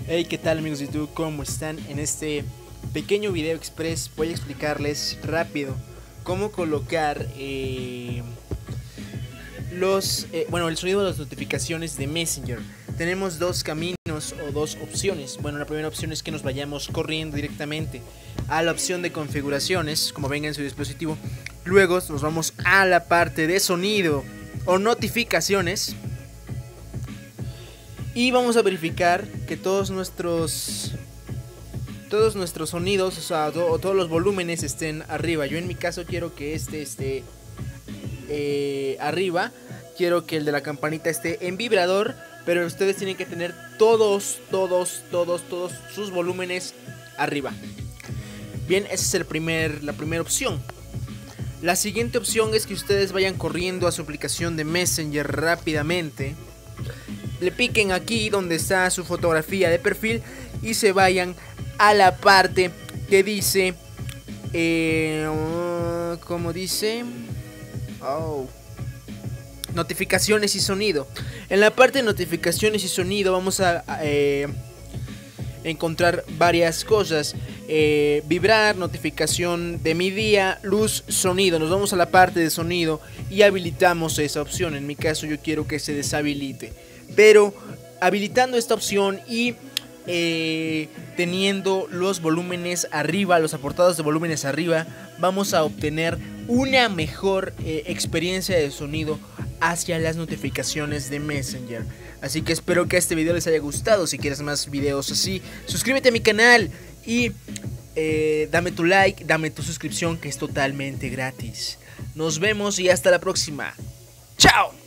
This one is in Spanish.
Hey, ¿qué tal amigos de YouTube? ¿Cómo están? En este pequeño video express voy a explicarles rápido cómo colocar el sonido de las notificaciones de Messenger. Tenemos dos caminos o dos opciones. Bueno, la primera opción es que nos vayamos corriendo directamente a la opción de configuraciones, como venga en su dispositivo. Luego nos vamos a la parte de sonido o notificaciones. Y vamos a verificar que todos nuestros sonidos, o sea, todos los volúmenes estén arriba. Yo en mi caso quiero que este esté arriba. Quiero que el de la campanita esté en vibrador. Pero ustedes tienen que tener todos sus volúmenes arriba. Bien, esa es la primera opción. La siguiente opción es que ustedes vayan corriendo a su aplicación de Messenger rápidamente. Le piquen aquí donde está su fotografía de perfil y se vayan a la parte que dice, ¿cómo dice? Notificaciones y sonido. En la parte de notificaciones y sonido vamos a encontrar varias cosas. Vibrar, notificación de mi día, luz, sonido. Nos vamos a la parte de sonido y habilitamos esa opción. En mi caso yo quiero que se deshabilite. Pero habilitando esta opción y teniendo los volúmenes arriba, los aportados de volúmenes arriba, vamos a obtener una mejor experiencia de sonido hacia las notificaciones de Messenger. Así que espero que este video les haya gustado. Si quieres más videos así, suscríbete a mi canal y dame tu like, dame tu suscripción, que es totalmente gratis. Nos vemos y hasta la próxima. ¡Chao!